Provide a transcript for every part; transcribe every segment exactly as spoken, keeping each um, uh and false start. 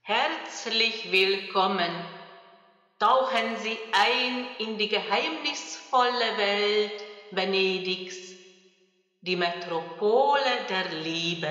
Herzlich willkommen. Tauchen Sie ein in die geheimnisvolle Welt Venedigs, die Metropole der Liebe.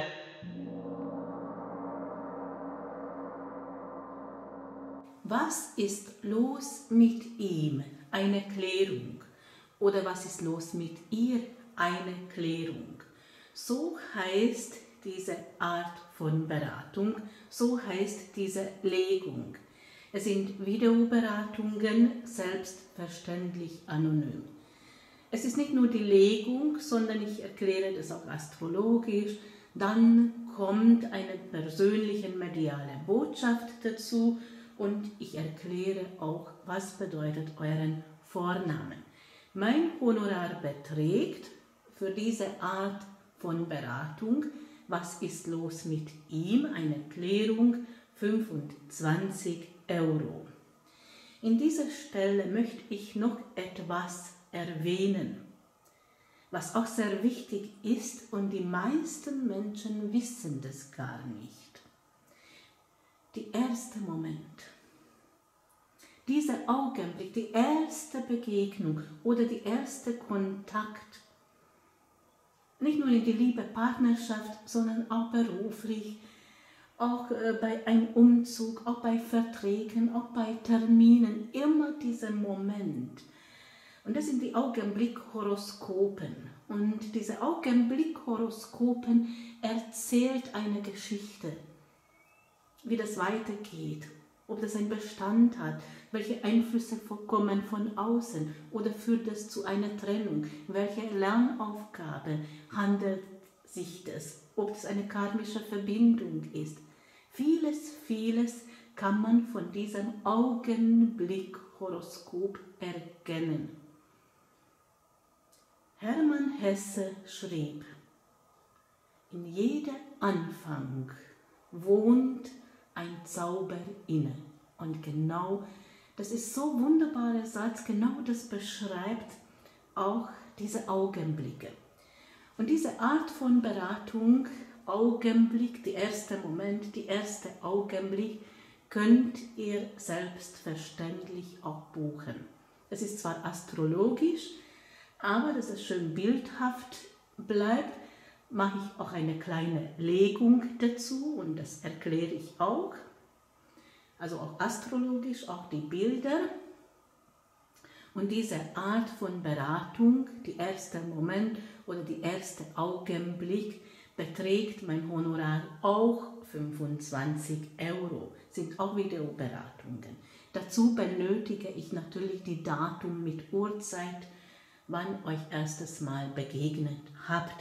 Was ist los mit ihm? Eine Klärung. Oder was ist los mit ihr? Eine Klärung. So heißt diese Art von Beratung, so heißt diese Legung. Es sind Videoberatungen, selbstverständlich anonym. Es ist nicht nur die Legung, sondern ich erkläre das auch astrologisch. Dann kommt eine persönliche mediale Botschaft dazu und ich erkläre auch, was bedeutet euren Vornamen. Mein Honorar beträgt für diese Art von Beratung, was ist los mit ihm, eine Klärung, fünfundzwanzig Euro. In dieser Stelle möchte ich noch etwas erwähnen, was auch sehr wichtig ist und die meisten Menschen wissen das gar nicht. Der erste Moment, dieser Augenblick, die erste Begegnung oder der erste Kontakt, nicht nur in die Liebe, Partnerschaft, sondern auch beruflich, auch äh, bei einem Umzug, auch bei Verträgen, auch bei Terminen, immer dieser Moment. Und das sind die Augenblickhoroskopen. Und diese Augenblickhoroskopen erzählt eine Geschichte, wie das weitergeht, ob das einen Bestand hat, welche Einflüsse kommen von außen oder führt das zu einer Trennung, welche Lernaufgabe handelt sich das, ob es eine karmische Verbindung ist. Vieles, vieles kann man von diesem Augenblickhoroskop erkennen. Hermann Hesse schrieb, in jedem Anfang wohnt ein Zauber inne. Und genau, das ist so ein wunderbarer Satz, genau das beschreibt auch diese Augenblicke. Und diese Art von Beratung, Augenblick, der erste Moment, der erste Augenblick, könnt ihr selbstverständlich auch buchen. Es ist zwar astrologisch, aber dass es schön bildhaft bleibt, mache ich auch eine kleine Legung dazu und das erkläre ich auch. Also auch astrologisch, auch die Bilder. Und diese Art von Beratung, der erste Moment oder der erste Augenblick, beträgt mein Honorar auch fünfundzwanzig Euro. Sind auch Videoberatungen. Dazu benötige ich natürlich die Datum mit Uhrzeit, wann euch erstes Mal begegnet habt.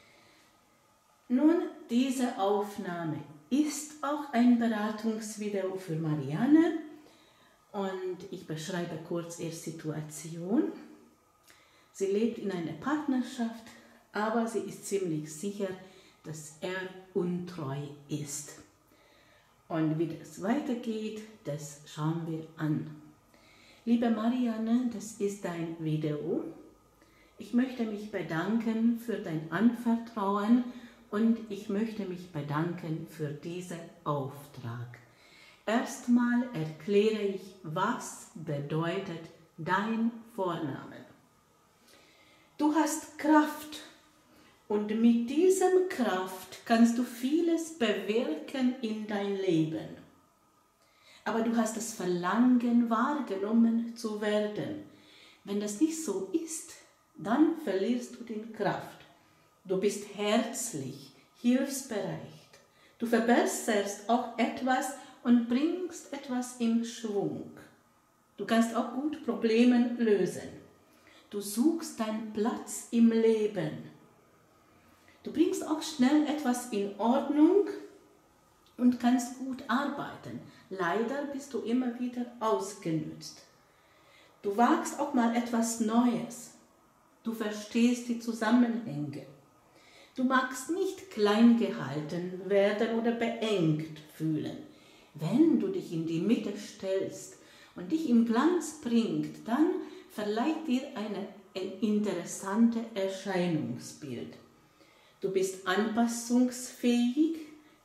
Nun, diese Aufnahme ist auch ein Beratungsvideo für Marianne und ich beschreibe kurz ihre Situation. Sie lebt in einer Partnerschaft, aber sie ist ziemlich sicher, dass er untreu ist. Und wie das weitergeht, das schauen wir an. Liebe Marianne, das ist dein Video. Ich möchte mich bedanken für dein Anvertrauen und ich möchte mich bedanken für diesen Auftrag. Erstmal erkläre ich, was bedeutet dein Vorname. Du hast Kraft und mit diesem Kraft kannst du vieles bewirken in dein Leben. Aber du hast das Verlangen, wahrgenommen zu werden. Wenn das nicht so ist, dann verlierst du die Kraft. Du bist herzlich, hilfsbereit. Du verbesserst auch etwas und bringst etwas in Schwung. Du kannst auch gut Probleme lösen. Du suchst deinen Platz im Leben. Du bringst auch schnell etwas in Ordnung und kannst gut arbeiten. Leider bist du immer wieder ausgenutzt. Du wagst auch mal etwas Neues. Du verstehst die Zusammenhänge. Du magst nicht klein gehalten werden oder beengt fühlen. Wenn du dich in die Mitte stellst und dich im Glanz bringt, dann verleiht dir eine, ein interessantes Erscheinungsbild. Du bist anpassungsfähig,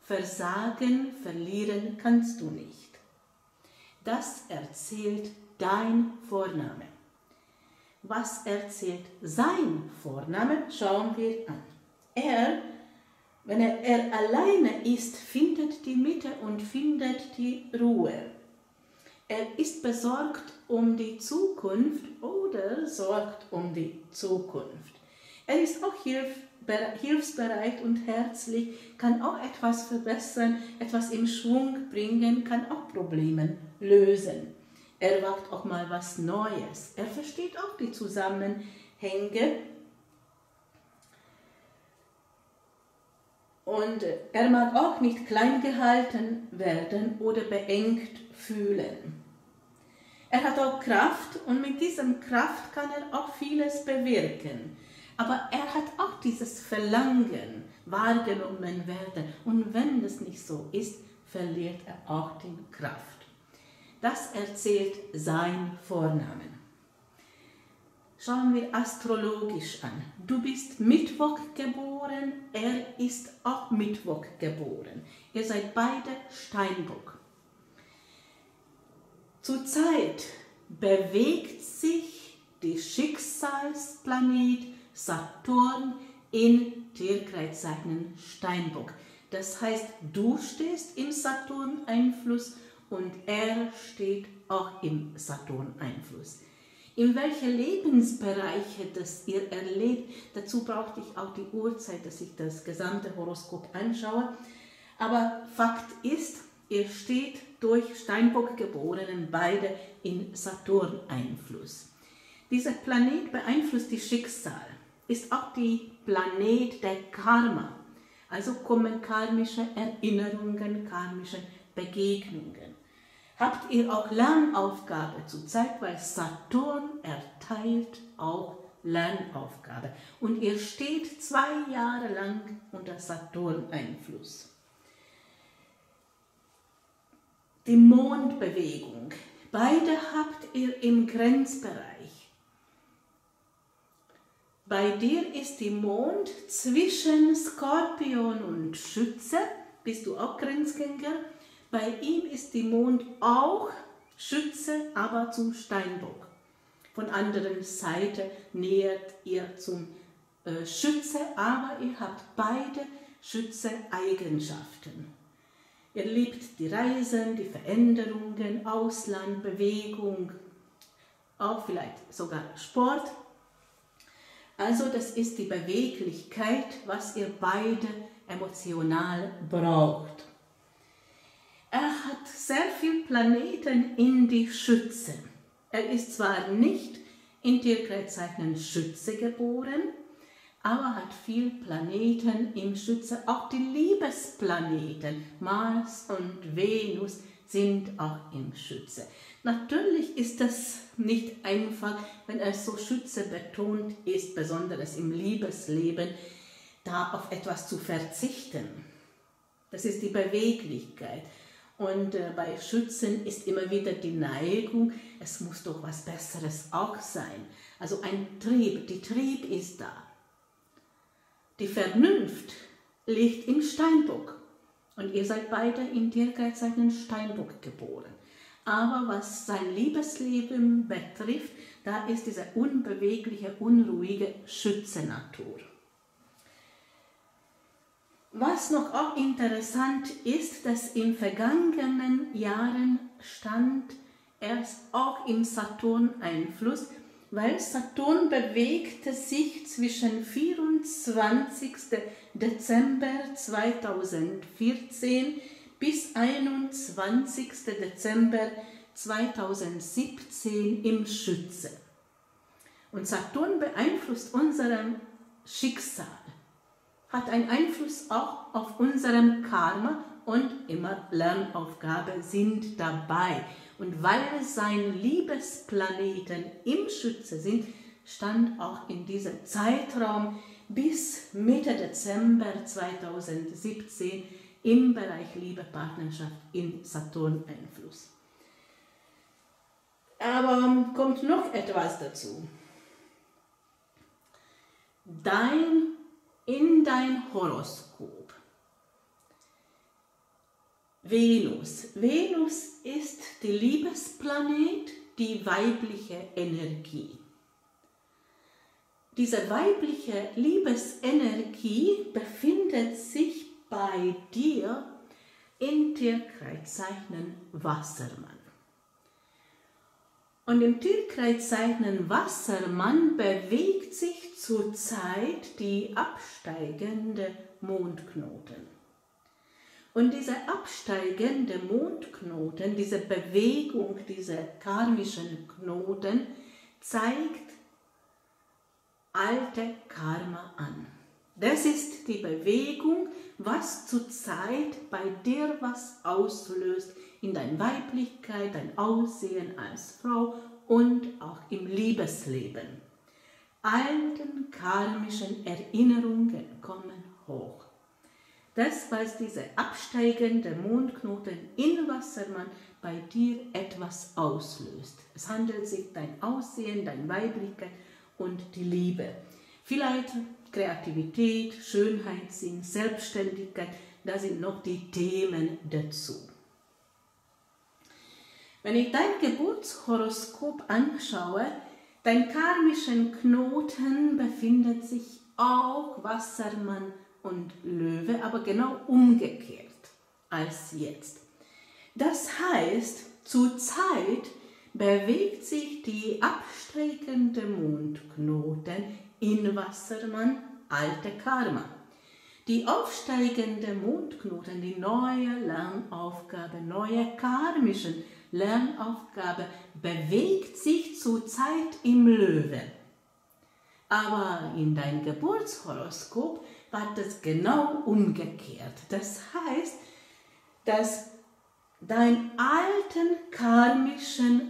Versagen, verlieren kannst du nicht. Das erzählt dein Vorname. Was erzählt sein Vorname? Schauen wir an. Er, wenn er, er alleine ist, findet die Mitte und findet die Ruhe. Er ist besorgt um die Zukunft oder sorgt um die Zukunft. Er ist auch hilfsbereit und herzlich, kann auch etwas verbessern, etwas in Schwung bringen, kann auch Probleme lösen. Er wagt auch mal was Neues. Er versteht auch die Zusammenhänge. Und er mag auch nicht klein gehalten werden oder beengt fühlen. Er hat auch Kraft und mit diesem Kraft kann er auch vieles bewirken. Aber er hat auch dieses Verlangen, wahrgenommen werden. Und wenn das nicht so ist, verliert er auch die Kraft. Das erzählt sein Vornamen. Schauen wir astrologisch an. Du bist Mittwoch geboren, er ist auch Mittwoch geboren. Ihr seid beide Steinbock. Zurzeit bewegt sich der Schicksalsplanet Saturn in Tierkreiszeichen Steinbock. Das heißt, du stehst im Saturn-Einfluss und er steht auch im Saturn-Einfluss. In welche Lebensbereiche das ihr erlebt, dazu brauchte ich auch die Uhrzeit, dass ich das gesamte Horoskop anschaue. Aber Fakt ist, ihr steht durch Steinbock Geborenen beide in Saturn-Einfluss. Dieser Planet beeinflusst die Schicksal, ist auch die Planet der Karma. Also kommen karmische Erinnerungen, karmische Begegnungen. Habt ihr auch Lernaufgabe zurzeit, weil Saturn erteilt auch Lernaufgabe. Und ihr steht zwei Jahre lang unter Saturn-Einfluss. Die Mondbewegung. Beide habt ihr im Grenzbereich. Bei dir ist die Mond zwischen Skorpion und Schütze. Bist du auch Grenzgänger? Bei ihm ist die Mond auch Schütze, aber zum Steinbock. Von anderen Seite nähert ihr zum äh, Schütze, aber ihr habt beide Schütze-Eigenschaften. Ihr liebt die Reisen, die Veränderungen, Ausland, Bewegung, auch vielleicht sogar Sport. Also das ist die Beweglichkeit, was ihr beide emotional braucht. Er hat sehr viele Planeten in die Schütze. Er ist zwar nicht in Tierkreiszeichen Schütze geboren, aber hat viele Planeten im Schütze. Auch die Liebesplaneten, Mars und Venus, sind auch im Schütze. Natürlich ist das nicht einfach, wenn er so Schütze betont ist, besonders im Liebesleben, da auf etwas zu verzichten. Das ist die Beweglichkeit. Und äh, bei Schützen ist immer wieder die Neigung, es muss doch was Besseres auch sein. Also ein Trieb, die Trieb ist da. Die Vernunft liegt im Steinbock. Und ihr seid beide in Tierkreiszeichen Steinbock geboren. Aber was sein Liebesleben betrifft, da ist diese unbewegliche, unruhige Schütze-Natur. Was noch auch interessant ist, dass in vergangenen Jahren stand erst auch im Saturn-Einfluss, weil Saturn bewegte sich zwischen vierundzwanzigsten Dezember zweitausendvierzehn bis einundzwanzigsten Dezember zweitausendsiebzehn im Schütze. Und Saturn beeinflusst unserem Schicksal, hat einen Einfluss auch auf unserem Karma und immer Lernaufgaben sind dabei. Und weil seine Liebesplaneten im Schütze sind, stand auch in diesem Zeitraum bis Mitte Dezember zweitausendsiebzehn im Bereich Liebe, Partnerschaft in Saturn-Einfluss. Aber kommt noch etwas dazu. Dein In dein Horoskop Venus. Venus ist die Liebesplanet, die weibliche Energie. Diese weibliche Liebesenergie befindet sich bei dir im Tierkreiszeichen Wassermann. Und im Tierkreiszeichen Wassermann bewegt sich zurzeit die absteigende Mondknoten. Und dieser absteigende Mondknoten, diese Bewegung, diese karmischen Knoten, zeigt alte Karma an. Das ist die Bewegung, was zurzeit bei dir was auslöst in deiner Weiblichkeit, dein Aussehen als Frau und auch im Liebesleben. Alten karmischen Erinnerungen kommen hoch. Das, was diese absteigende Mondknoten in Wassermann bei dir etwas auslöst. Es handelt sich um dein Aussehen, deine Weiblichkeit und die Liebe. Vielleicht Kreativität, Schönheitssinn, Selbstständigkeit, da sind noch die Themen dazu. Wenn ich dein Geburtshoroskop anschaue, dein karmischen Knoten befindet sich auch Wassermann und Löwe, aber genau umgekehrt als jetzt. Das heißt, zurzeit bewegt sich die absteigende Mondknoten in Wassermann, alte Karma. Die aufsteigende Mondknoten, die neue Lernaufgabe, neue karmische Lernaufgabe, bewegt sich zurzeit im Löwe. Aber in deinem Geburtshoroskop war das genau umgekehrt. Das heißt, dass deine alten karmischen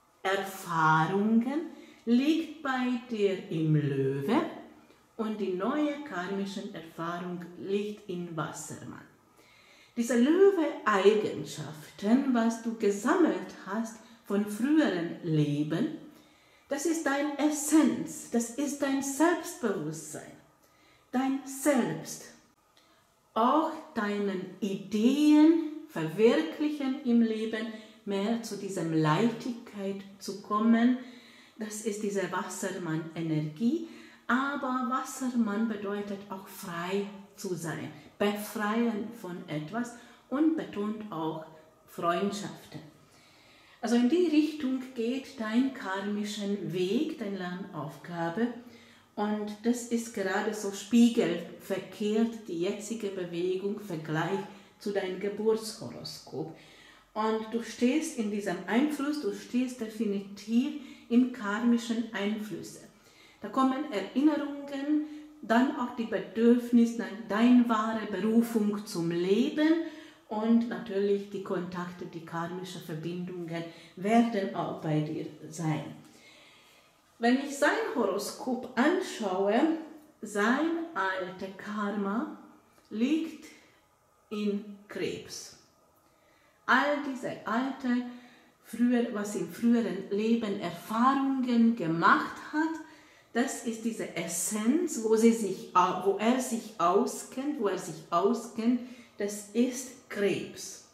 Erfahrungen liegt bei dir im Löwe und die neue karmische Erfahrung liegt in Wassermann. Diese Löwe-Eigenschaften, was du gesammelt hast von früheren Leben, das ist deine Essenz, das ist dein Selbstbewusstsein, dein Selbst. Auch deine Ideen verwirklichen im Leben, mehr zu dieser Leichtigkeit zu kommen. Das ist diese Wassermann-Energie. Aber Wassermann bedeutet auch frei zu sein, befreien von etwas und betont auch Freundschaften. Also in die Richtung geht dein karmischen Weg, deine Lernaufgabe. Und das ist gerade so spiegelverkehrt, die jetzige Bewegung, Vergleich zu deinem Geburtshoroskop. Und du stehst in diesem Einfluss, du stehst definitiv in karmischen Einflüssen. Da kommen Erinnerungen, dann auch die Bedürfnisse, deine wahre Berufung zum Leben und natürlich die Kontakte, die karmischen Verbindungen werden auch bei dir sein. Wenn ich sein Horoskop anschaue, sein alter Karma liegt in Krebs. All diese alte, früher, was im früheren Leben Erfahrungen gemacht hat, das ist diese Essenz, wo, sie sich, wo er sich auskennt, wo er sich auskennt, das ist Krebs.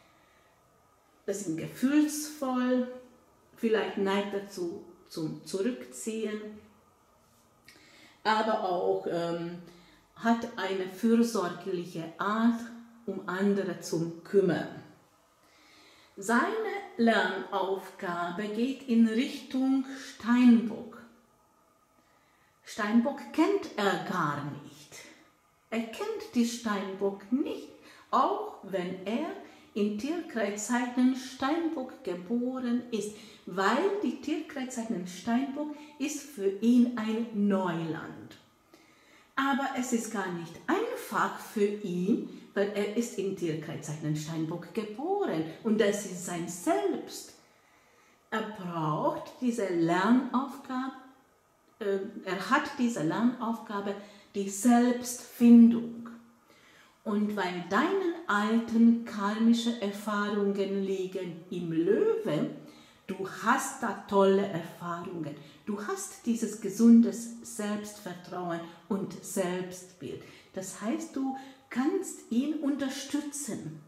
Das ist gefühlsvoll, vielleicht neigt dazu zum Zurückziehen, aber auch ähm, hat eine fürsorgliche Art, um andere zu kümmern. Seine Lernaufgabe geht in Richtung Steinbock. Steinbock kennt er gar nicht. Er kennt die Steinbock nicht, auch wenn er in Tierkreiszeichen Steinbock geboren ist, weil die Tierkreiszeichen Steinbock ist für ihn ein Neuland. Aber es ist gar nicht einfach für ihn, weil er ist in Tierkreiszeichen Steinbock geboren und das ist sein Selbst. Er braucht diese Lernaufgabe, äh, er hat diese Lernaufgabe, die Selbstfindung. Und weil deine alten karmischen Erfahrungen liegen im Löwe, du hast da tolle Erfahrungen. Du hast dieses gesundes Selbstvertrauen und Selbstbild. Das heißt, du kannst ihn unterstützen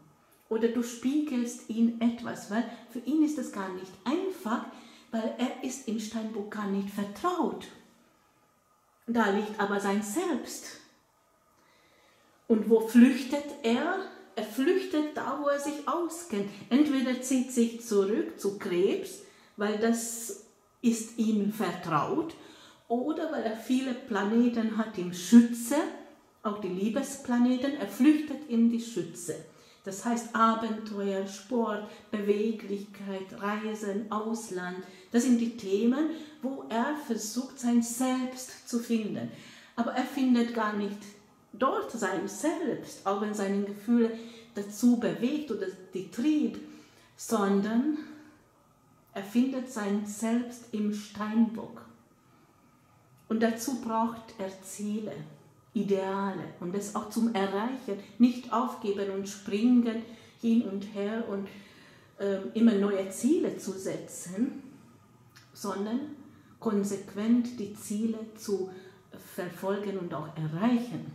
oder du spiegelst ihn etwas, weil für ihn ist das gar nicht einfach, weil er ist im Steinbock gar nicht vertraut. Da liegt aber sein Selbst. Und wo flüchtet er? Er flüchtet da, wo er sich auskennt. Entweder zieht sich zurück zu Krebs, weil das ist ihm vertraut, oder weil er viele Planeten hat im Schütze, auch die Liebesplaneten, er flüchtet in die Schütze. Das heißt Abenteuer, Sport, Beweglichkeit, Reisen, Ausland. Das sind die Themen, wo er versucht, sein Selbst zu finden. Aber er findet gar nicht dort sein Selbst, auch wenn seine Gefühle dazu bewegt oder die Trieb, sondern er findet sein Selbst im Steinbock. Und dazu braucht er Ziele, Ideale und das auch zum Erreichen, nicht aufgeben und springen hin und her und äh, immer neue Ziele zu setzen, sondern konsequent die Ziele zu verfolgen und auch erreichen.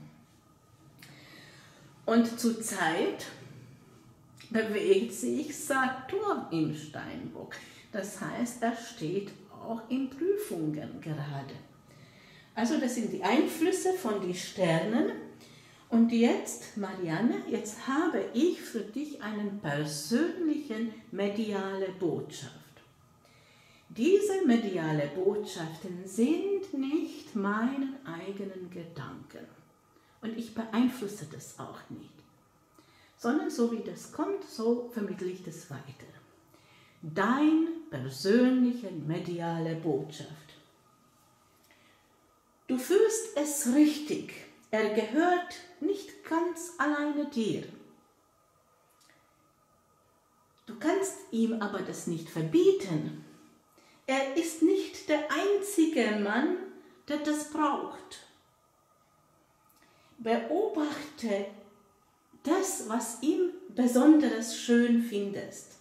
Und zurzeit bewegt sich Saturn im Steinbock. Das heißt, er steht auch in Prüfungen gerade. Also das sind die Einflüsse von den Sternen. Und jetzt, Marianne, jetzt habe ich für dich eine persönliche mediale Botschaft. Diese mediale Botschaften sind nicht meinen eigenen Gedanken. Und ich beeinflusse das auch nicht. Sondern so wie das kommt, so vermittle ich das weiter. Deine persönliche mediale Botschaft. Du fühlst es richtig. Er gehört nicht ganz alleine dir. Du kannst ihm aber das nicht verbieten. Er ist nicht der einzige Mann, der das braucht. Beobachte das, was ihm besonders schön findest.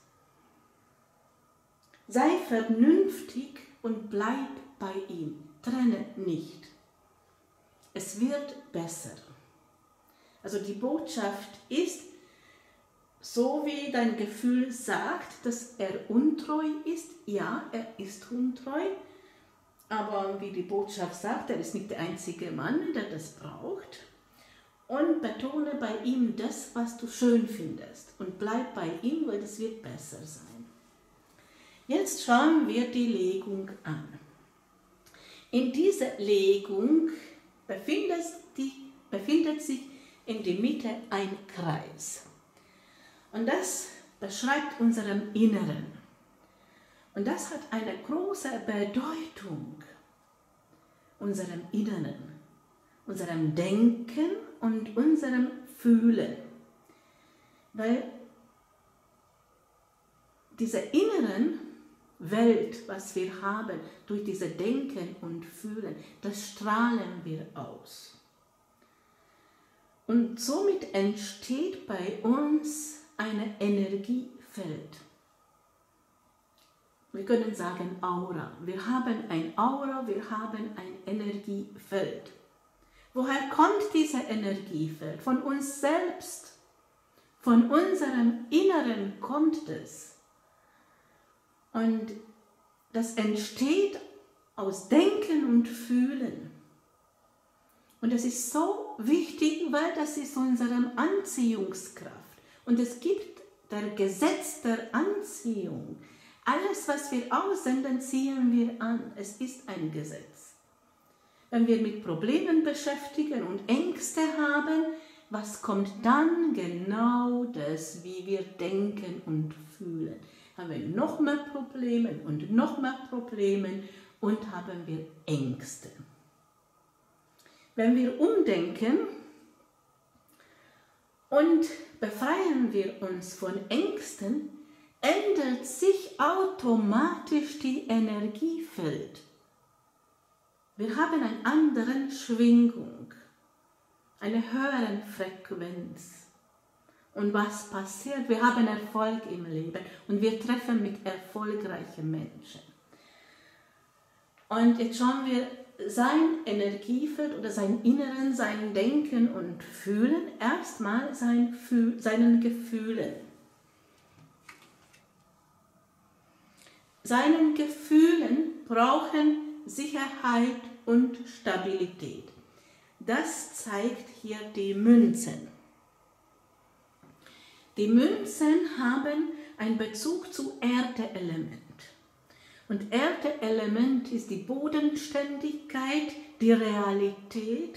Sei vernünftig und bleib bei ihm. Trenne nicht. Es wird besser. Also die Botschaft ist, so wie dein Gefühl sagt, dass er untreu ist. Ja, er ist untreu. Aber wie die Botschaft sagt, er ist nicht der einzige Mann, der das braucht. Und betone bei ihm das, was du schön findest. Und bleib bei ihm, weil es wird besser sein. Jetzt schauen wir die Legung an. In dieser Legung befindet, die, befindet sich in der Mitte ein Kreis. Und das beschreibt unserem Inneren. Und das hat eine große Bedeutung. Unserem Inneren, unserem Denken und unserem Fühlen. Weil diese inneren Welt, was wir haben, durch dieses Denken und Fühlen, das strahlen wir aus. Und somit entsteht bei uns ein Energiefeld. Wir können sagen Aura. Wir haben ein Aura, wir haben ein Energiefeld. Woher kommt dieses Energiefeld? Von uns selbst. Von unserem Inneren kommt es. Und das entsteht aus Denken und Fühlen. Und das ist so wichtig, weil das ist unsere Anziehungskraft. Und es gibt das Gesetz der Anziehung. Alles, was wir aussenden, ziehen wir an. Es ist ein Gesetz. Wenn wir mit Problemen beschäftigen und Ängste haben, was kommt dann? Genau das, wie wir denken und fühlen. Haben wir noch mehr Probleme und noch mehr Probleme und haben wir Ängste. Wenn wir umdenken und befreien wir uns von Ängsten, ändert sich automatisch die Energiefeld. Wir haben eine andere Schwingung, eine höhere Frequenz. Und was passiert? Wir haben Erfolg im Leben und wir treffen mit erfolgreichen Menschen. Und jetzt schauen wir sein Energiefeld oder sein Inneren, sein Denken und Fühlen, erstmal sein Fühl, seinen Gefühlen. seinen Gefühlen brauchen Sicherheit und Stabilität. Das zeigt hier die Münzen. Die Münzen haben einen Bezug zu Erdeelement. Und Erdeelement ist die Bodenständigkeit, die Realität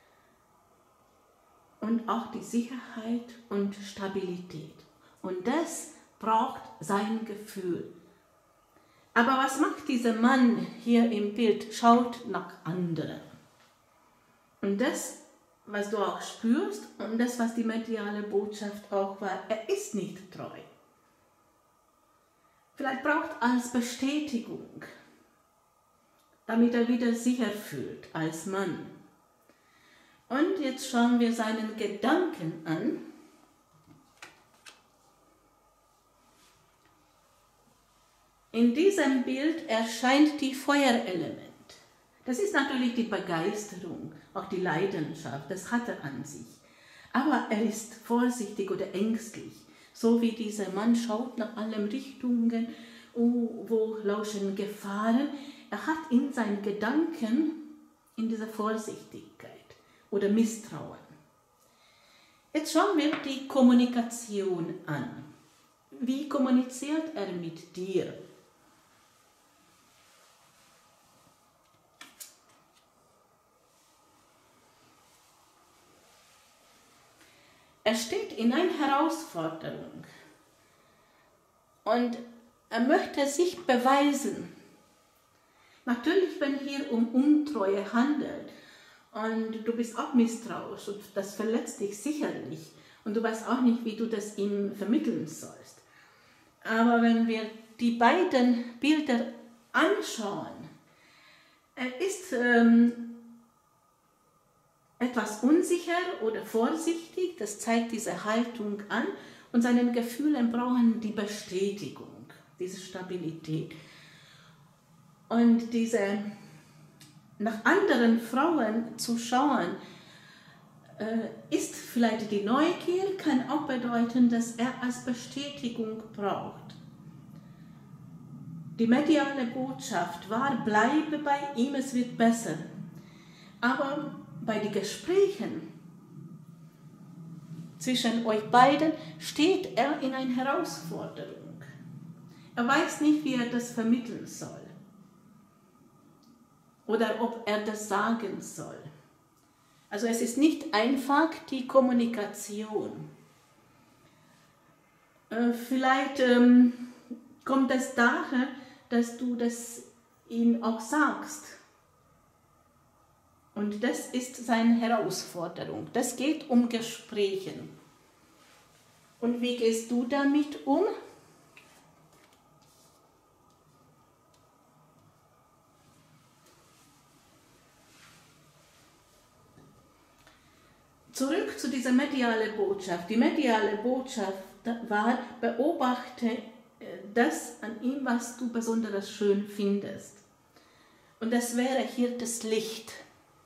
und auch die Sicherheit und Stabilität. Und das braucht sein Gefühl. Aber was macht dieser Mann hier im Bild? Schaut nach anderen. Und das, was du auch spürst und das, was die mediale Botschaft auch war, er ist nicht treu. Vielleicht braucht er als Bestätigung, damit er wieder sicher fühlt als Mann. Und jetzt schauen wir seinen Gedanken an. In diesem Bild erscheint die Feuerelement. Das ist natürlich die Begeisterung, auch die Leidenschaft, das hat er an sich. Aber er ist vorsichtig oder ängstlich, so wie dieser Mann schaut nach allen Richtungen, oh, wo lauschen Gefahren. Er hat in seinen Gedanken in dieser Vorsichtigkeit oder Misstrauen. Jetzt schauen wir die Kommunikation an. Wie kommuniziert er mit dir? Er steht in einer Herausforderung und er möchte sich beweisen. Natürlich, wenn hier um Untreue handelt und du bist auch misstrauisch und das verletzt dich sicherlich und du weißt auch nicht, wie du das ihm vermitteln sollst. Aber wenn wir die beiden Bilder anschauen, er ist ähm, etwas unsicher oder vorsichtig, das zeigt diese Haltung an und seinen Gefühlen brauchen die Bestätigung, diese Stabilität. Und diese nach anderen Frauen zu schauen, äh, ist vielleicht die Neugier, kann auch bedeuten, dass er als Bestätigung braucht. Die mediale Botschaft war, bleibe bei ihm, es wird besser. Aber bei den Gesprächen zwischen euch beiden steht er in einer Herausforderung. Er weiß nicht, wie er das vermitteln soll oder ob er das sagen soll. Also es ist nicht einfach die Kommunikation. Äh, vielleicht ähm, kommt es daher, dass du das ihm auch sagst. Und das ist seine Herausforderung. Das geht um Gespräche. Und wie gehst du damit um? Zurück zu dieser medialen Botschaft. Die mediale Botschaft war, beobachte das an ihm, was du besonders schön findest. Und das wäre hier das Licht.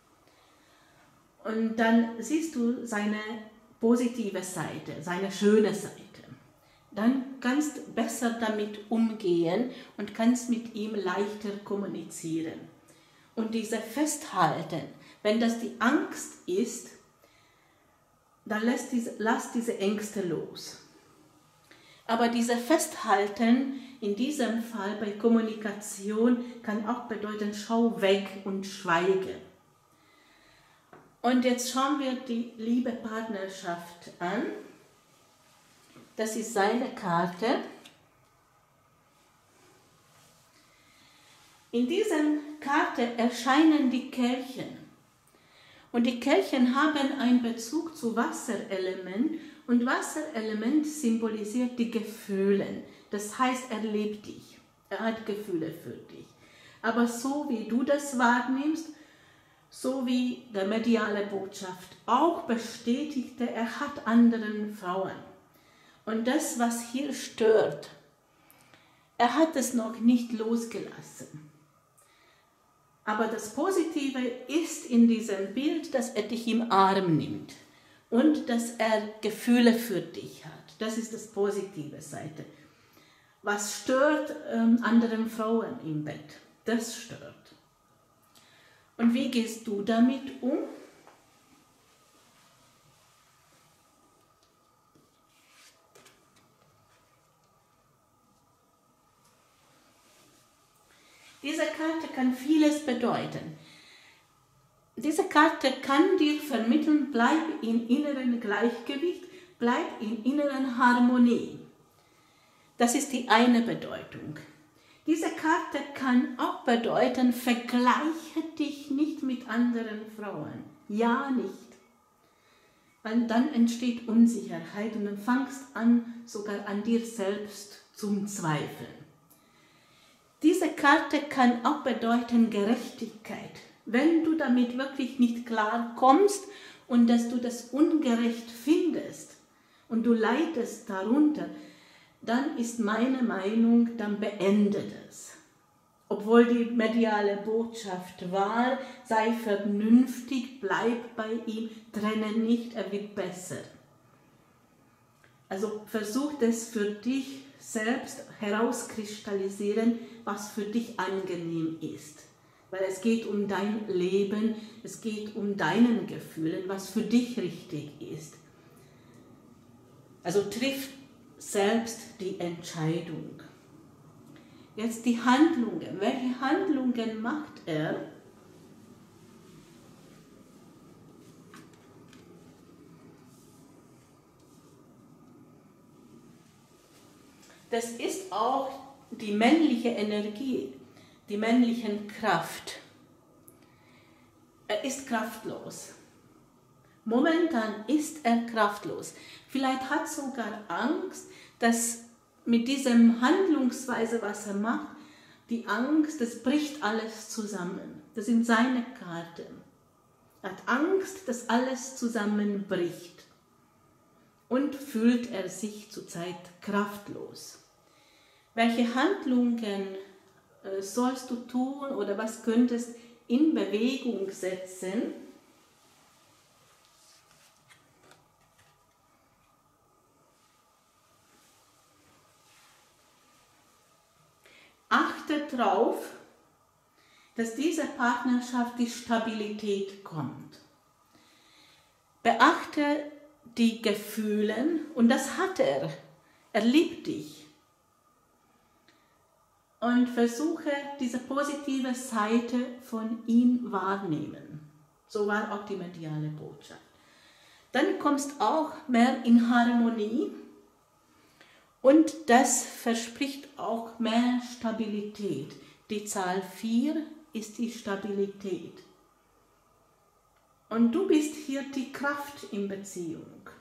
Und dann siehst du seine positive Seite, seine schöne Seite. Dann kannst du besser damit umgehen und kannst mit ihm leichter kommunizieren. Und diese Festhalten, wenn das die Angst ist, dann lass diese, lass diese Ängste los. Aber diese Festhalten, in diesem Fall bei Kommunikation, kann auch bedeuten, schau weg und schweige. Und jetzt schauen wir die Liebe-Partnerschaft an. Das ist seine Karte. In dieser Karte erscheinen die Kelchen. Und die Kelchen haben einen Bezug zu Wasserelement. Und Wasserelement symbolisiert die Gefühle. Das heißt, er liebt dich. Er hat Gefühle für dich. Aber so wie du das wahrnimmst, so wie der mediale Botschaft auch bestätigte, er hat anderen Frauen. Und das, was hier stört, er hat es noch nicht losgelassen. Aber das Positive ist in diesem Bild, dass er dich im Arm nimmt und dass er Gefühle für dich hat. Das ist das positive Seite. Was stört ähm, anderen Frauen im Bett? Das stört. Und wie gehst du damit um? Diese Karte kann vieles bedeuten. Diese Karte kann dir vermitteln, bleib in inneren Gleichgewicht, bleib in inneren Harmonie. Das ist die eine Bedeutung. Diese Karte kann auch bedeuten, vergleiche dich nicht mit anderen Frauen. Ja, nicht. Weil dann entsteht Unsicherheit und dann fangst an, sogar an dir selbst zum Zweifeln. Diese Karte kann auch bedeuten Gerechtigkeit. Wenn du damit wirklich nicht klar kommst und dass du das ungerecht findest und du leidest darunter, dann ist meine Meinung, dann beende es. Obwohl die mediale Botschaft war, sei vernünftig, bleib bei ihm, trenne nicht, er wird besser. Also versuch das für dich selbst herauskristallisieren, was für dich angenehm ist. Weil es geht um dein Leben, es geht um deine Gefühle, was für dich richtig ist. Also triff selbst die Entscheidung. Jetzt die Handlungen. Welche Handlungen macht er? Das ist auch die männliche Energie, die männliche Kraft. Er ist kraftlos. Momentan ist er kraftlos. Vielleicht hat sogar Angst, dass mit diesem Handlungsweise, was er macht, die Angst, das bricht alles zusammen. Das sind seine Karten. Er hat Angst, dass alles zusammenbricht. Und fühlt er sich zurzeit kraftlos. Welche Handlungen äh, sollst du tun oder was könntest in Bewegung setzen? Achte darauf, dass diese Partnerschaft die Stabilität kommt. Beachte die Gefühle und das hat er. Er liebt dich. Und versuche diese positive Seite von ihm wahrnehmen. So war auch die mediale Botschaft. Dann kommst auch mehr in Harmonie und das verspricht auch mehr Stabilität. Die Zahl vier ist die Stabilität. Und du bist hier die Kraft in Beziehung.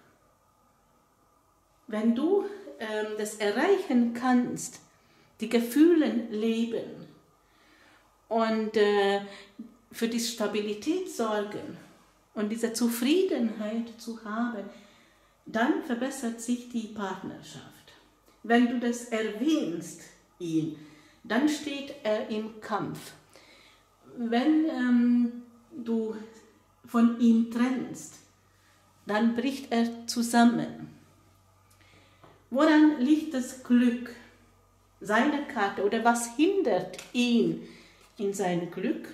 Wenn du ähm, das erreichen kannst, die Gefühle leben und äh, für die Stabilität sorgen und diese Zufriedenheit zu haben, dann verbessert sich die Partnerschaft. Wenn du das erwähnst, ihn, dann steht er im Kampf. Wenn ähm, du von ihm trennst, dann bricht er zusammen. Woran liegt das Glück? Seine Karte oder was hindert ihn in sein Glück?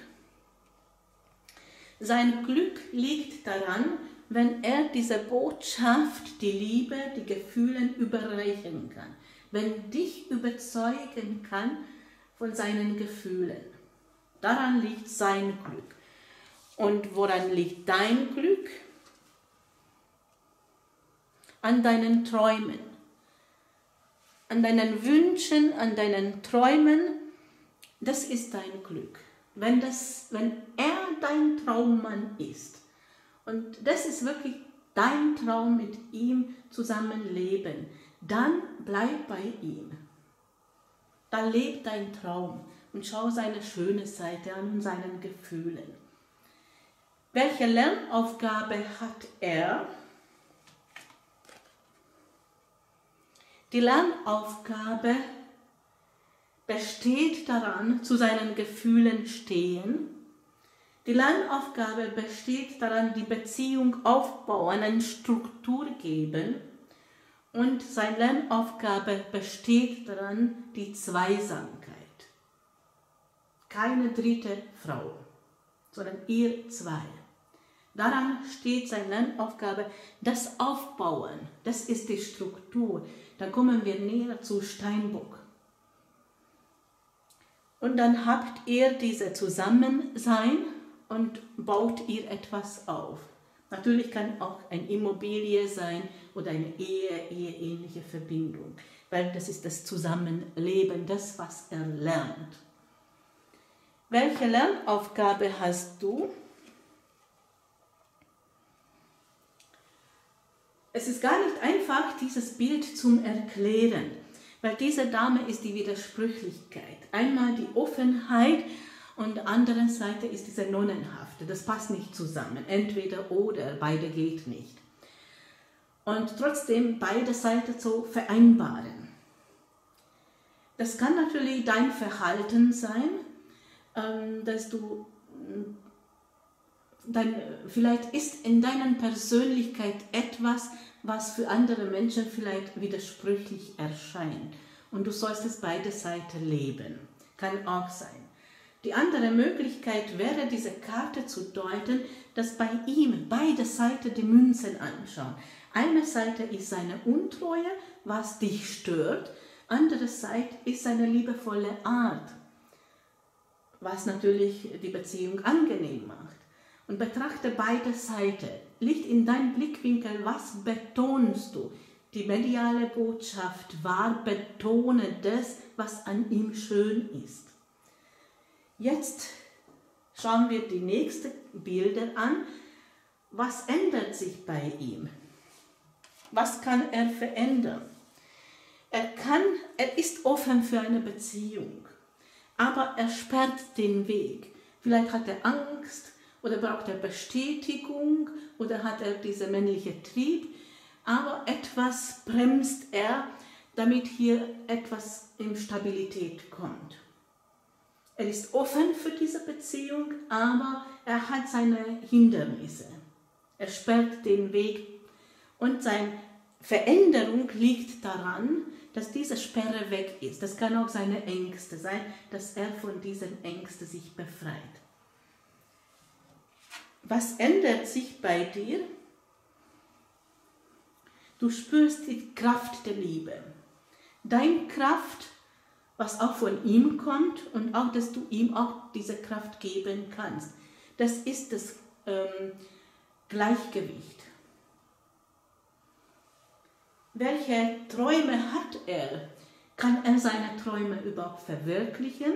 Sein Glück liegt daran, wenn er diese Botschaft, die Liebe, die Gefühle überreichen kann. Wenn dich überzeugen kann von seinen Gefühlen. Daran liegt sein Glück. Und woran liegt dein Glück? An deinen Träumen, an deinen Wünschen, an deinen Träumen. Das ist dein Glück. Wenn, das, wenn er dein Traummann ist und das ist wirklich dein Traum, mit ihm zusammenleben, dann bleib bei ihm. Dann lebt dein Traum und schau seine schöne Seite an und seinen Gefühlen. Welche Lernaufgabe hat er? Die Lernaufgabe besteht daran, zu seinen Gefühlen stehen. Die Lernaufgabe besteht daran, die Beziehung aufbauen, eine Struktur geben Und seine Lernaufgabe besteht daran, die Zweisamkeit. Keine dritte Frau, sondern ihr zwei. Daran steht seine Lernaufgabe, das Aufbauen, das ist die Struktur. Dann kommen wir näher zu Steinbock. Und dann habt ihr diese Zusammensein und baut ihr etwas auf. Natürlich kann auch eine Immobilie sein oder eine Ehe, eheähnliche Verbindung, weil das ist das Zusammenleben, das, was er lernt. Welche Lernaufgabe hast du? Es ist gar nicht einfach, dieses Bild zum Erklären, weil diese Dame ist die Widersprüchlichkeit. Einmal die Offenheit und der anderen Seite ist diese Nonnenhafte. Das passt nicht zusammen. Entweder oder, beide geht nicht. Und trotzdem beide Seiten so vereinbaren. Das kann natürlich dein Verhalten sein, dass du, dein, vielleicht ist in deiner Persönlichkeit etwas, was für andere Menschen vielleicht widersprüchlich erscheint. Und du sollst es beide Seiten leben. Kann auch sein. Die andere Möglichkeit wäre, diese Karte zu deuten, dass bei ihm beide Seiten die Münzen anschauen. Eine Seite ist seine Untreue, was dich stört. Andere Seite ist seine liebevolle Art, was natürlich die Beziehung angenehm macht. Und betrachte beide Seiten. Liegt in deinem Blickwinkel, was betonst du? Die mediale Botschaft war, betone das, was an ihm schön ist. Jetzt schauen wir die nächsten Bilder an. Was ändert sich bei ihm? Was kann er verändern? Er, kann, er ist offen für eine Beziehung, aber er sperrt den Weg. Vielleicht hat er Angst oder braucht er Bestätigung oder hat er diesen männlichen Trieb, aber etwas bremst er, damit hier etwas in Stabilität kommt. Er ist offen für diese Beziehung, aber er hat seine Hindernisse. Er sperrt den Weg und seine Veränderung liegt daran, dass diese Sperre weg ist. Das kann auch seine Ängste sein, dass er von diesen Ängsten sich befreit. Was ändert sich bei dir? Du spürst die Kraft der Liebe. Deine Kraft, was auch von ihm kommt und auch, dass du ihm auch diese Kraft geben kannst. Das ist das ähm, Gleichgewicht. Welche Träume hat er? Kann er seine Träume überhaupt verwirklichen?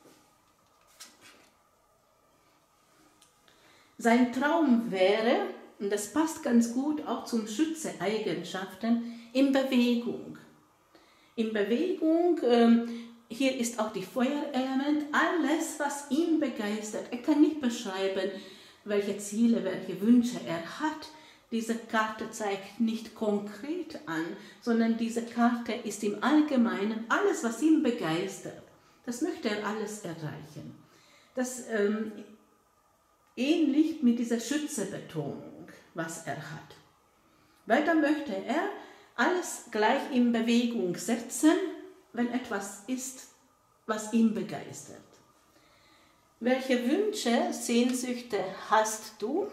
Sein Traum wäre, und das passt ganz gut auch zum Schütze-Eigenschaften, in Bewegung. In Bewegung, ähm, hier ist auch die Feuerelement, alles, was ihn begeistert. Er kann nicht beschreiben, welche Ziele, welche Wünsche er hat. Diese Karte zeigt nicht konkret an, sondern diese Karte ist im Allgemeinen alles, was ihn begeistert. Das möchte er alles erreichen. Das ähm, ähnlich mit dieser Schützebetonung, was er hat. Weiter möchte er alles gleich in Bewegung setzen, wenn etwas ist, was ihn begeistert. Welche Wünsche, Sehnsüchte hast du?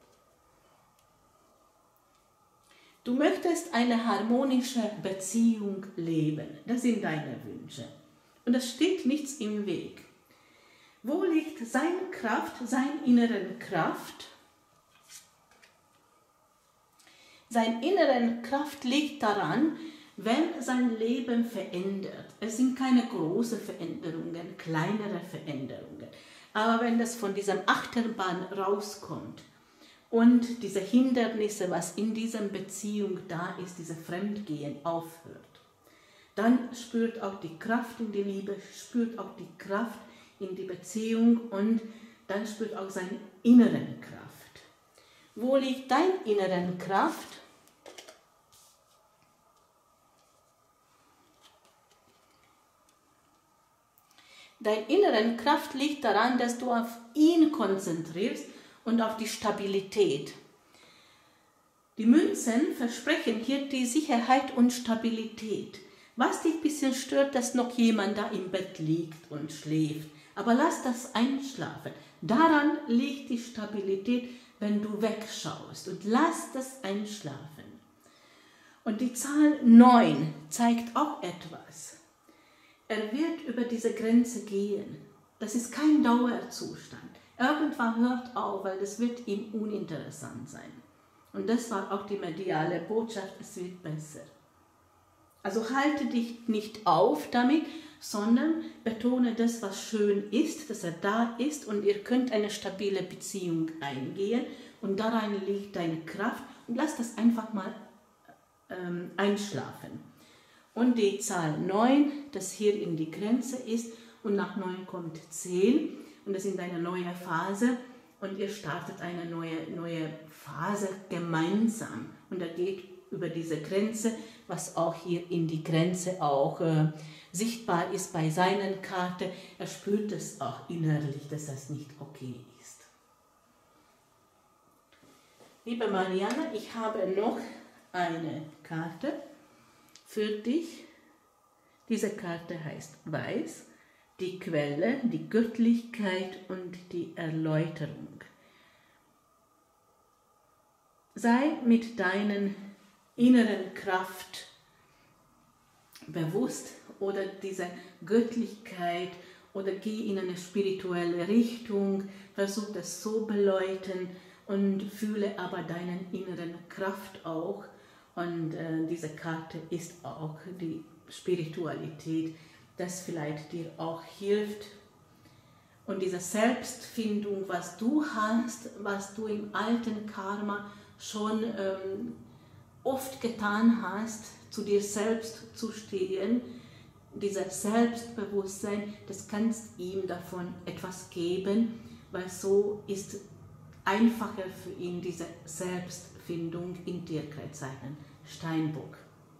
Du möchtest eine harmonische Beziehung leben. Das sind deine Wünsche. Und es steht nichts im Weg. Wo liegt seine Kraft, seine innere Kraft? Seine innere Kraft liegt daran, wenn sein Leben verändert. Es sind keine großen Veränderungen, kleinere Veränderungen. Aber wenn das von diesem Achterbahn rauskommt und diese Hindernisse, was in dieser Beziehung da ist, diese Fremdgehen aufhört, dann spürt auch die Kraft in die Liebe, spürt auch die Kraft in die Beziehung und dann spürt auch seine innere Kraft. Wo liegt deine innere Kraft? Deine innere Kraft liegt daran, dass du auf ihn konzentrierst und auf die Stabilität. Die Münzen versprechen dir die Sicherheit und Stabilität. Was dich ein bisschen stört, dass noch jemand da im Bett liegt und schläft. Aber lass das einschlafen. Daran liegt die Stabilität, wenn du wegschaust. Und lass das einschlafen. Und die Zahl neun zeigt auch etwas. Er wird über diese Grenze gehen. Das ist kein Dauerzustand. Irgendwann hört auf, weil das wird ihm uninteressant sein. Und das war auch die mediale Botschaft, es wird besser. Also halte dich nicht auf damit, sondern betone das, was schön ist, dass er da ist und ihr könnt eine stabile Beziehung eingehen und daran liegt deine Kraft und lass das einfach mal ähm, einschlafen. Und die Zahl neun, das hier in die Grenze ist und nach neun kommt zehn und das ist eine neue Phase. Und ihr startet eine neue, neue Phase gemeinsam. Und er geht über diese Grenze, was auch hier in die Grenze auch äh, sichtbar ist bei seiner Karte. Er spürt es auch innerlich, dass das nicht okay ist. Liebe Marianne, ich habe noch eine Karte für dich. Diese Karte heißt Weiß. Die Quelle, die Göttlichkeit und die Erläuterung. Sei mit deinen inneren Kraft bewusst oder dieser Göttlichkeit oder geh in eine spirituelle Richtung, versuch das so beleuchten und fühle aber deinen inneren Kraft auch. Und äh, diese Karte ist auch die Spiritualität, das vielleicht dir auch hilft. Und diese Selbstfindung, was du hast, was du im alten Karma schon ähm, oft getan hast, zu dir selbst zu stehen, dieses Selbstbewusstsein, das kannst ihm davon etwas geben, weil so ist einfacher für ihn diese Selbstfindung in Tierkreiszeichen Steinbock.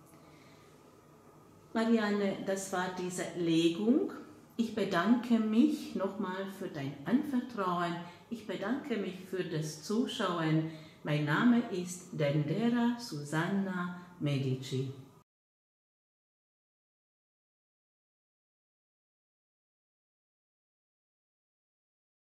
Marianne, das war diese Legung. Ich bedanke mich nochmal für dein Anvertrauen. Ich bedanke mich für das Zuschauen. Mein Name ist Dendera Susanna Medici.